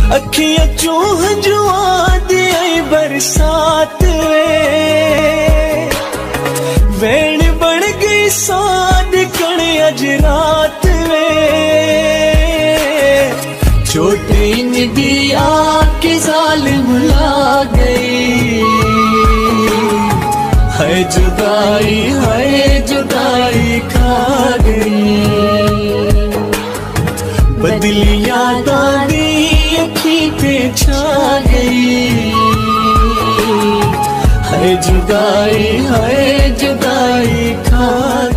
अखियां चूह जुआ दी आई बरसात वैन बन गई साद कण अज रात चोटी दी आके जालिम ला गई है जुदाई खा गई बदली यादां दी अखी पे छा गई है जुदाई खा